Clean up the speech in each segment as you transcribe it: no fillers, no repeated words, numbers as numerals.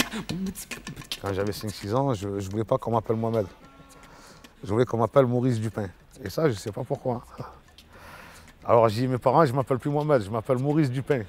Quand j'avais 5-6 ans, je ne voulais pas qu'on m'appelle Mohamed. Je voulais qu'on m'appelle Maurice Dupin. Et ça, je ne sais pas pourquoi. Alors j'ai dit à mes parents, je ne m'appelle plus Mohamed, je m'appelle Maurice Dupin.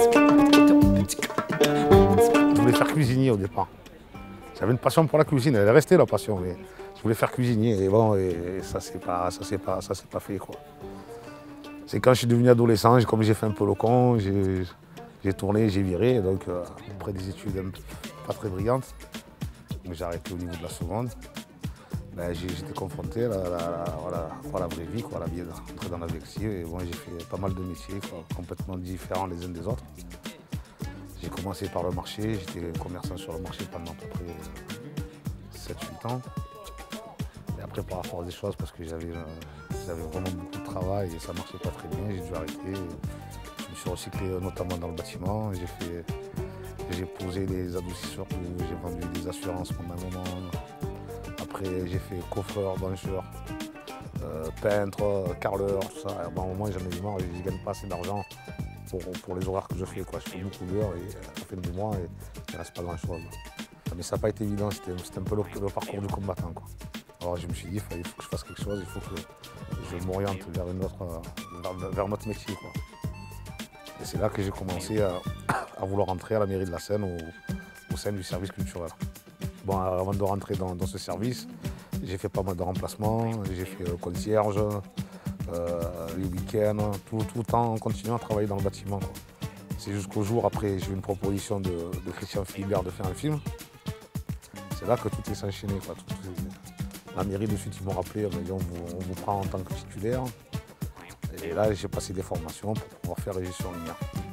Je voulais faire cuisinier au départ. J'avais une passion pour la cuisine, elle est restée la passion, mais je voulais faire cuisinier. Et bon, et ça c'est pas fait quoi. C'est quand je suis devenu adolescent, comme j'ai fait un peu le con, j'ai tourné, j'ai viré, donc après des études pas très brillantes, j'ai arrêté au niveau de la seconde. Ben, j'étais confronté à la vraie vie, quoi, à la vie d'entrer dans la vie active. Et bon, j'ai fait pas mal de métiers quoi, complètement différents les uns des autres. J'ai commencé par le marché, j'étais commerçant sur le marché pendant à peu près 7-8 ans. Et après, par la force des choses, parce que j'avais vraiment beaucoup de travail et ça ne marchait pas très bien, j'ai dû arrêter. Je me suis recyclé notamment dans le bâtiment. J'ai posé des adoucisseurs, j'ai vendu des assurances pendant un moment. Après, j'ai fait coffreur, bancheur, peintre, carreleur, tout ça. À un moment, j'en ai eu marre, je ne gagne pas assez d'argent pour les horaires que je fais, quoi. Je fais beaucoup d'heures et à la fin du mois, il ne reste pas grand-chose. Mais ça n'a pas été évident, c'était un peu le parcours du combattant, quoi. Alors je me suis dit, il faut que je fasse quelque chose, il faut que je m'oriente vers un autre métier, quoi. Et c'est là que j'ai commencé à vouloir entrer à la mairie de la Seine, au sein du service culturel. Bon, avant de rentrer dans ce service, j'ai fait pas mal de remplacements, j'ai fait concierge, les week-ends, tout le temps en continuant à travailler dans le bâtiment. C'est jusqu'au jour après, j'ai eu une proposition de Christian Philibert de faire un film. C'est là que tout est s'enchaîné. La mairie de suite, ils m'ont rappelé, on m'a dit on vous prend en tant que titulaire. Et là, j'ai passé des formations pour pouvoir faire régisseur lumière.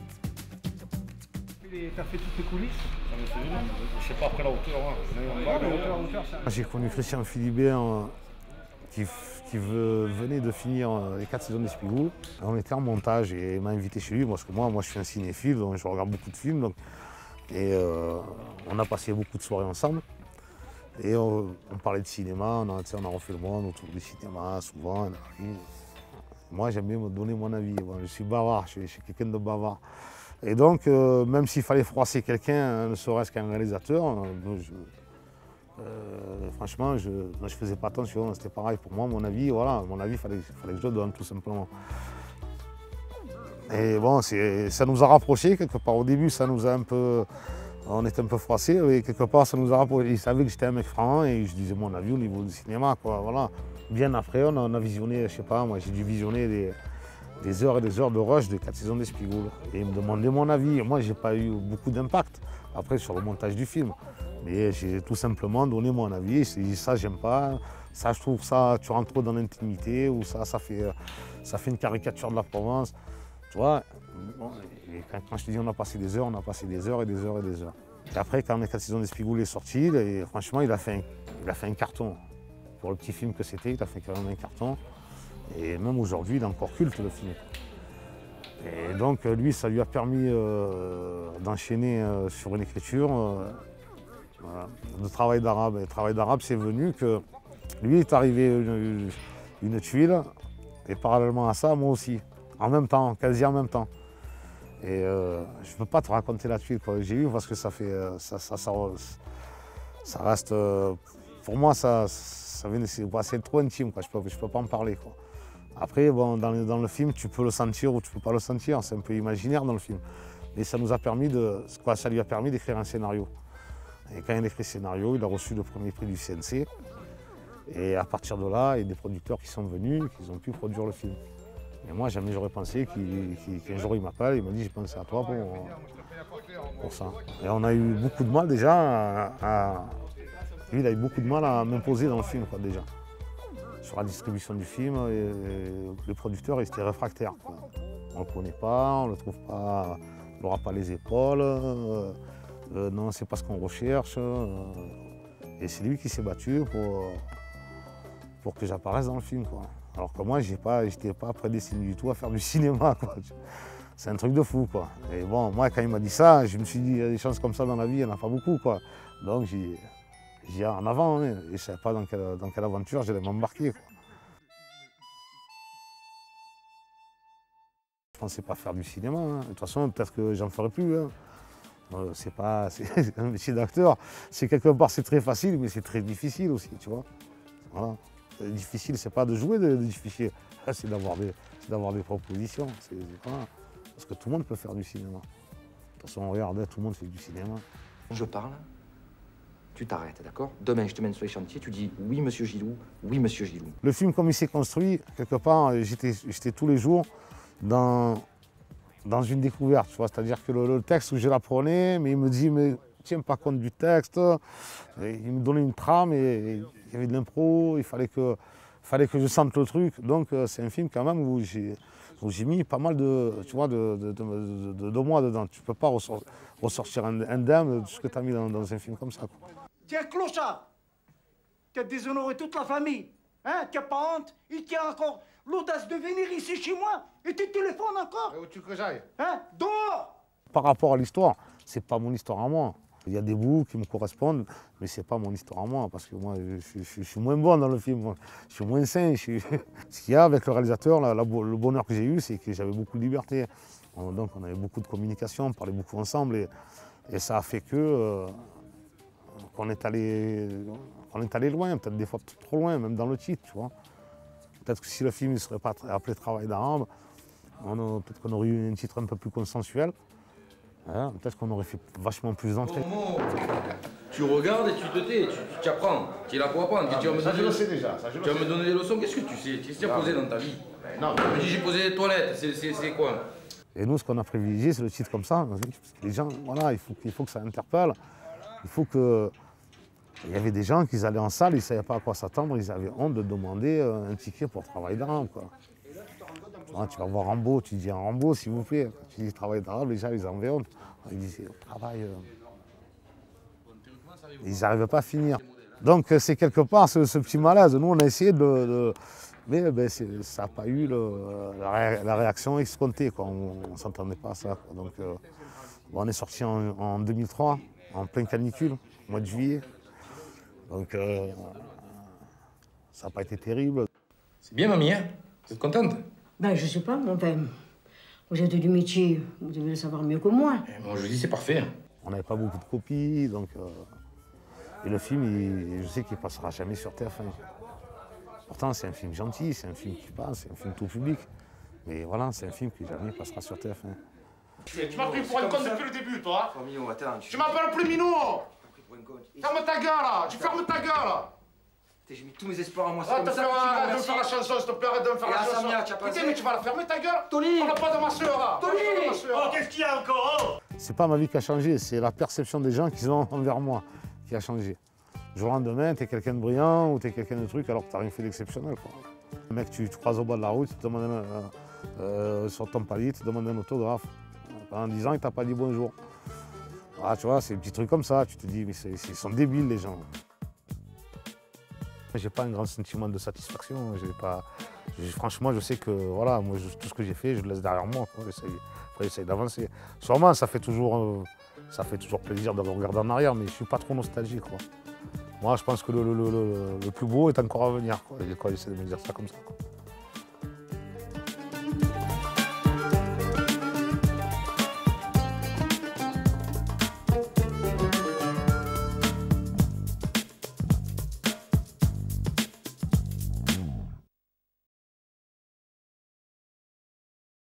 T'as fait toutes les coulisses? Je sais pas, après la hauteur. J'ai connu Christian Philibert qui venait de finir les 4 saisons d'Espigoule. On était en montage et il m'a invité chez lui parce que moi je suis un cinéphile, donc je regarde beaucoup de films. Et on a passé beaucoup de soirées ensemble. Et on parlait de cinéma, on a refait le monde autour du cinéma souvent. Moi j'aime bien me donner mon avis. Bon, je suis bavard, je suis quelqu'un de bavard. Et donc, même s'il fallait froisser quelqu'un, ne serait-ce qu'un réalisateur, franchement, je ne faisais pas attention. C'était pareil pour moi, mon avis, voilà, il fallait que je le donne, tout simplement. Et bon, ça nous a rapprochés quelque part. Au début, ça nous a on était un peu froissés, et quelque part, ça nous a rapprochés. Ils savaient que j'étais un mec franc et je disais mon avis au niveau du cinéma, quoi, voilà. Bien après, on a visionné, je sais pas, moi j'ai dû visionner des heures et des heures de rush de 4 saisons d'Espigoule. Et ils me demandaient mon avis. Moi, j'ai pas eu beaucoup d'impact après sur le montage du film. Mais j'ai tout simplement donné mon avis. J'ai dit ça, j'aime pas. Ça, je trouve ça, tu rentres trop dans l'intimité. Ou ça fait une caricature de la Provence. Tu vois, et quand je te dis on a passé des heures, on a passé des heures et des heures et des heures. Et après, quand les 4 saisons d'Espigoule est sorti, et franchement, il a fait un carton. Pour le petit film que c'était, il a fait quand même un carton. Et même aujourd'hui, il est encore culte, le film. Et donc, lui, ça lui a permis d'enchaîner sur une écriture de travail d'arabe. Et le travail d'arabe, c'est venu que lui est arrivé une tuile, et parallèlement à ça, moi aussi, en même temps, quasi en même temps. Et je ne peux pas te raconter la tuile que j'ai eue parce que ça reste, pour moi, c'est trop intime, quoi. Je peux pas en parler, quoi. Après, bon, dans le film, tu peux le sentir ou tu ne peux pas le sentir, c'est un peu imaginaire dans le film. Mais ça lui a permis d'écrire un scénario. Et quand il a écrit le scénario, il a reçu le premier prix du CNC. Et à partir de là, il y a des producteurs qui sont venus, qui ont pu produire le film. Et moi, jamais j'aurais pensé qu'un jour il m'appelle, il m'a dit j'ai pensé à toi pour ça. Et on a eu beaucoup de mal déjà Lui, il a eu beaucoup de mal à m'imposer dans le film, quoi, déjà. Sur la distribution du film, le producteur était réfractaire, quoi. On ne le connaît pas, on ne le trouve pas, on n'aura pas les épaules, non, c'est pas ce qu'on recherche. Et c'est lui qui s'est battu pour que j'apparaisse dans le film, quoi. Alors que moi, je n'étais pas prédestiné du tout à faire du cinéma, quoi. C'est un truc de fou, quoi. Et bon, moi, quand il m'a dit ça, je me suis dit, il y a des chances comme ça dans la vie, il n'y en a pas beaucoup, quoi. Donc, j'ai dit en avant, hein, et je ne savais pas dans quelle aventure j'allais m'embarquer, quoi. Je ne pensais pas faire du cinéma, hein. De toute façon, peut-être que j'en ferai plus, hein. C'est un métier d'acteur. C'est quelque part, c'est très facile, mais c'est très difficile aussi, tu vois. Voilà. Difficile, c'est pas de jouer de difficile, c'est d'avoir des propositions. Voilà. Parce que tout le monde peut faire du cinéma. De toute façon, regarde, tout le monde fait du cinéma. Je parle, tu t'arrêtes, d'accord? Demain, je te mène sur les chantiers, tu dis oui, monsieur Gilou, oui, monsieur Gilou. Le film, comme il s'est construit, quelque part, j'étais tous les jours dans une découverte, tu vois. C'est-à-dire que le texte, je l'apprenais, mais il me dit, mais tiens pas compte du texte. Et il me donnait une trame et il y avait de l'impro, il fallait que je sente le truc. Donc c'est un film quand même où j'ai mis pas mal tu vois, de moi dedans. Tu ne peux pas ressortir indemne de ce que tu as mis dans un film comme ça, quoi. Tu es un clochard. Tu as déshonoré toute la famille. Hein? Tu n'as pas honte? Il tient encore l'audace de venir ici chez moi et tu téléphones encore? Et où tu veux que j'aille? Hein? Dehors! Par rapport à l'histoire, c'est pas mon histoire à moi. Il y a des bouts qui me correspondent, mais c'est pas mon histoire à moi, parce que moi, je suis moins bon dans le film, moi. Je suis moins sain. Ce qu'il y a avec le réalisateur, le bonheur que j'ai eu, c'est que j'avais beaucoup de liberté. Donc on avait beaucoup de communication, on parlait beaucoup ensemble, et ça a fait que qu'on est allé loin, peut-être des fois trop loin, même dans le titre, tu vois. Peut-être que si le film ne serait pas appelé Travail d'Arabe, peut-être qu'on aurait eu un titre un peu plus consensuel. Hein, peut-être qu'on aurait fait vachement plus d'entrées. Tu regardes et tu te tais, tu apprends. Tu es là pour apprendre. Tu vas je le sais déjà. Tu vas me donner des leçons, qu'est-ce que tu sais? Qu'est-ce que tu as posé dans ta vie? Non. Tu me dis j'ai posé des toilettes, c'est quoi? Et nous, ce qu'on a privilégié, c'est le titre comme ça. Parce que les gens, voilà, il faut que ça interpelle. Il faut que... Il y avait des gens qui allaient en salle, ils ne savaient pas à quoi s'attendre, ils avaient honte de demander un ticket pour Travail d'Arabe, quoi. Tu vas voir Rambo, tu dis un Rambo, s'il vous plaît. Quand tu dis Travail d'Arabe, les gens, ils avaient honte. Ils disaient travail. Ils n'arrivaient pas à finir. Donc, c'est quelque part ce petit malaise. Nous, on a essayé mais ça n'a pas eu la réaction escomptée, quoi. On ne s'entendait pas à ça, quoi. Donc, on est sorti en 2003, en pleine canicule, au mois de juillet. Donc, ça n'a pas été terrible. C'est bien, mamie, hein? Vous êtes contente? Ben, je sais pas, mon père. Vous êtes du métier, vous devez le savoir mieux que moi. Bon, je dis c'est parfait. On n'avait pas beaucoup de copies, donc... Et le film, je sais qu'il ne passera jamais sur TF1. Pourtant, c'est un film gentil, c'est un film qui passe, c'est un film tout public. Mais voilà, c'est un film qui jamais passera sur TF1. Tu m'as pris pour un con depuis le début, toi. Oh, Minou, attends, Tu m'appelles plus Minou. Ferme ta gueule, là. Tu fermes ta gueule. J'ai mis tous mes espoirs en moi. Arrête de me faire la chanson, s'il te plaît, arrête de me faire la chanson. Putain, mais tu vas la fermer ta gueule. Tony. On n'a pas de ma soeur, là. Tony. Oh, qu'est-ce qu'il y a encore? C'est pas ma vie qui a changé, c'est la perception des gens qu'ils ont envers moi qui a changé. Du jour au lendemain, t'es quelqu'un de brillant ou t'es quelqu'un de truc alors que t'as rien fait d'exceptionnel, quoi. Le mec, tu croises au bas de la route, tu te demandes sur ton palier, tu te demandes un autographe. Pendant 10 ans, il t'a pas dit bonjour. Ah, tu vois, c'est des petits trucs comme ça, tu te dis, mais ils sont débiles, les gens. J'ai pas un grand sentiment de satisfaction. Franchement, je sais que voilà, moi, tout ce que j'ai fait, je le laisse derrière moi. Après, j'essaye d'avancer. Sûrement, ça fait toujours plaisir de regarder en arrière, mais je suis pas trop nostalgique, quoi. Moi, je pense que le plus beau est encore à venir, quoi. J'essaie de me dire ça comme ça, quoi.